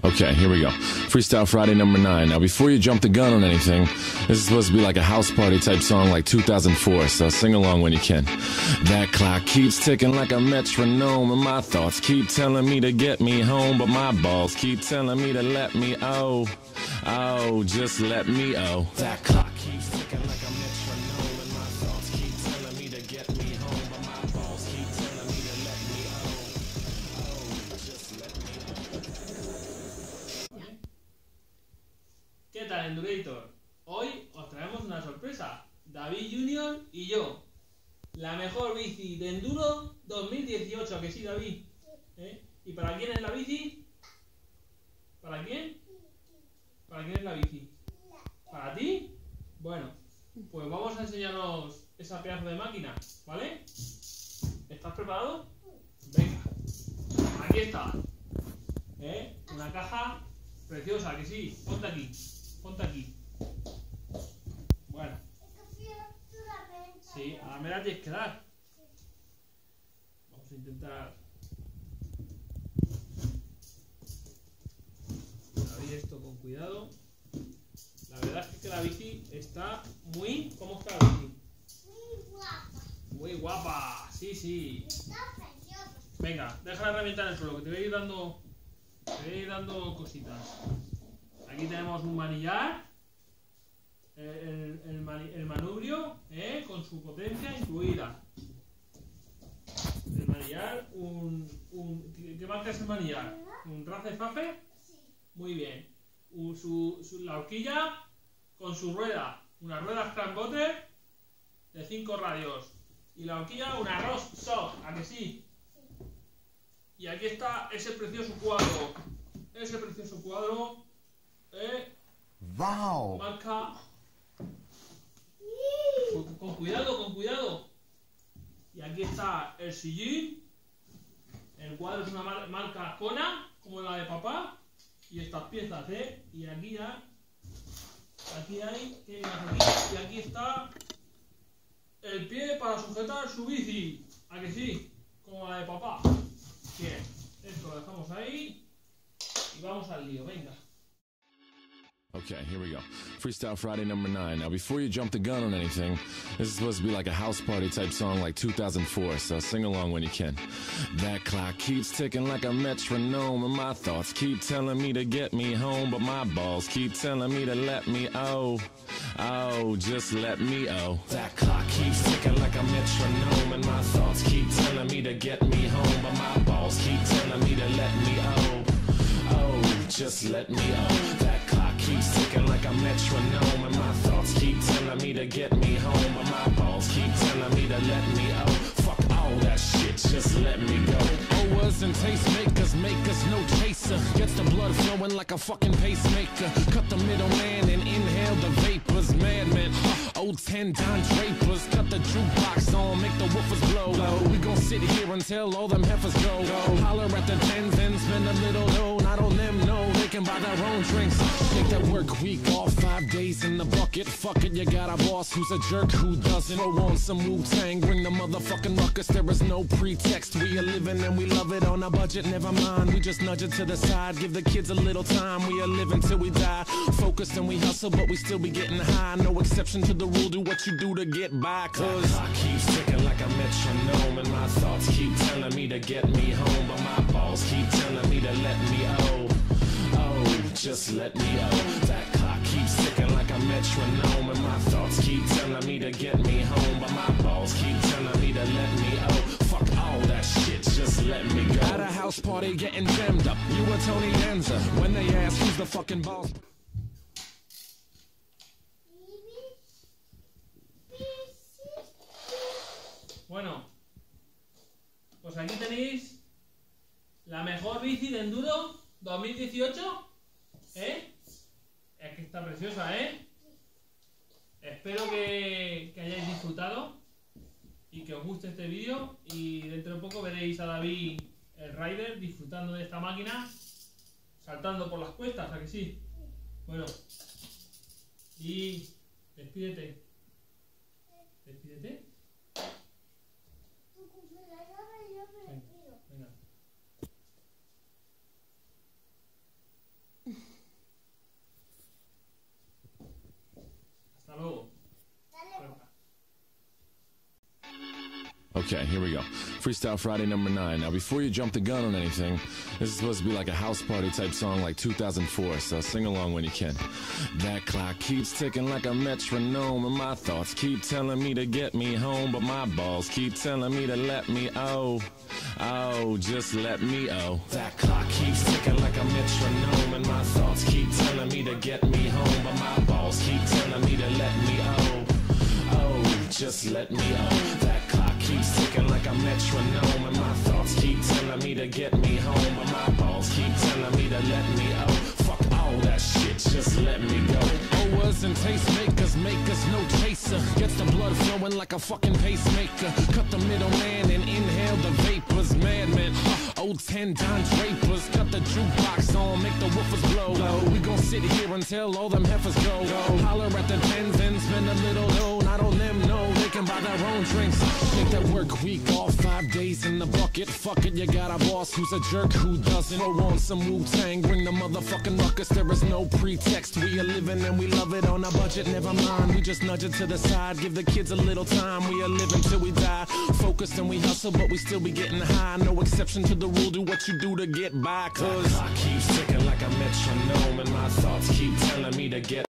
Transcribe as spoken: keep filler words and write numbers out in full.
Okay, here we go. Freestyle Friday number nine. Now, before you jump the gun on anything, this is supposed to be like a house party type song like two thousand four, so sing along when you can. That clock keeps ticking like a metronome, and my thoughts keep telling me to get me home, but my balls keep telling me to let me oh, oh, just let me oh. That clock keeps ticking like a metronome, and my thoughts keep telling me to get me home, but my balls keep telling me to let me oh, oh, just let me oh. ¿Qué tal, Endurator? Hoy os traemos una sorpresa, David junior y yo. La mejor bici de enduro dos mil dieciocho, ¿a que sí, David? ¿Eh? ¿Y para quién es la bici? ¿Para quién? ¿Para quién es la bici? ¿Para ti? Bueno, pues vamos a enseñaros esa pedazo de máquina, ¿vale? ¿Estás preparado? Venga, aquí está. ¿Eh? Una caja preciosa, que sí. Ponte aquí, ponte aquí. Bueno. Sí, ahora me la tienes que dar. Vamos a intentar abrir esto con cuidado. La verdad es que la bici está muy... ¿Cómo está la bici? Muy guapa. Muy guapa, sí, sí. Está preciosa. Venga, deja la herramienta en el suelo, que te voy a ir dando, te voy a ir dando cositas. Aquí tenemos un manillar, el, el, el, mani, el manubrio, ¿eh? Con su potencia incluida. El manillar, un, un ¿qué marca es el manillar? ¿Un Race Fafe? Sí. Muy bien. Un, su, su, la horquilla con su rueda, una rueda Scrambotter de cinco radios. Y la horquilla, una Ross Soft, ¿a que sí? Sí. Y aquí está ese precioso cuadro, ese precioso cuadro, ¿eh? Wow. Marca, con, con cuidado, con cuidado. Y aquí está el sillín, el cuadro es una mar, marca Kona, como la de papá, y estas piezas, ¿eh? Y aquí ya, aquí hay, ¿qué más aquí? Y aquí está el pie para sujetar su bici, ¿a que sí? Como la de papá. Bien, esto lo dejamos ahí y vamos al lío, venga. Okay, here we go. Freestyle Friday number nine. Now, before you jump the gun on anything, this is supposed to be like a house party type song like two thousand four, so sing along when you can. That clock keeps ticking like a metronome, and my thoughts keep telling me to get me home, but my balls keep telling me to let me oh, oh, just let me oh. That clock keeps ticking like a metronome, and my thoughts keep telling me to get me home, but my balls keep telling me to let me oh, oh, just let me oh. That clock keeps ticking like a metronome, and my thoughts keep telling me to get me home, but my balls keep telling me to let me oh. Fuck all that shit, just let me go. Owers and tastemakers make us no chaser. Gets the blood flowing like a fucking pacemaker. Cut the middleman and inhale the vapors. Madman, uh, old ten Don Drapers. Cut the jukebox on, make the woofers blow. We gon' sit here until all them heifers go. Holler at the tens and spend a little dough. Not on them, no, they can buy their own drinks. Take that work week off, five days in the bucket. Fuck it, you got a boss who's a jerk who doesn't. Throw on some Wu-Tang, bring the motherfucking ruckus. There is no pretext, we are living and we love it on a budget. Never mind, we just nudge it to the side. Give the kids a little time, we are living till we die. Focused and we hustle, but we still be getting high. No exception to the rule, do what you do to get by. Cause the clock keeps ticking like a metronome, and my thoughts keep telling me to get me home, but my balls keep telling me to let me oh, oh, just let me oh. That clock keeps ticking like a metronome, and my thoughts keep telling me to get me home, but my balls keep telling me to let me oh. Fuck all that shit, just let me go. At a house party getting jammed up, you were Tony Danza. When they ask who's the fucking boss. Bueno, pues aquí tenéis la mejor bici de enduro dos mil dieciocho, ¿eh? Es que está preciosa, ¿eh? Espero que, que hayáis disfrutado y que os guste este vídeo, y dentro de poco veréis a David, el rider, disfrutando de esta máquina, saltando por las cuestas, ¿a que sí? Bueno, y despídete. Despídete. Venga, venga. Okay, here we go. Freestyle Friday number nine. Now, before you jump the gun on anything, this is supposed to be like a house party type song like two thousand four, so sing along when you can. That clock keeps ticking like a metronome, and my thoughts keep telling me to get me home, but my balls keep telling me to let me oh, oh, just let me oh. That clock keeps ticking like a metronome, and my thoughts keep telling me to get me home, but my balls keep telling me to let me oh, oh, just let me oh. That clock keeps ticking like a metronome, and my thoughts keep telling me to get me home, but my balls keep telling me to let me oh. Fuck all that shit, just let me go. Owers and tastemakers make us no chaser. Gets the blood flowing like a fucking pacemaker. Cut the middleman and inhale the vapors. Madman, uh, old ten Don Drapers. Cut the jukebox on, make the woofers blow. blow. We gon' sit here until all them heifers go. go. Holler at the tens and spend a little dough. Not on them, no, they can buy their own drinks. Take that work week off, five days in the bucket. Fuck it, you got a boss who's a jerk who doesn't. Throw on some Wu-Tang, bring the motherfucking ruckus. There is no pretext. We are living and we love it on a budget. Never mind, we just nudge it to the side. Give the kids a little time. We are living till we die. Focused and we hustle, but we still be getting high. No exception to the rule. Do what you do to get by. Cause the clock keeps ticking like a metronome, and my thoughts keep telling me to get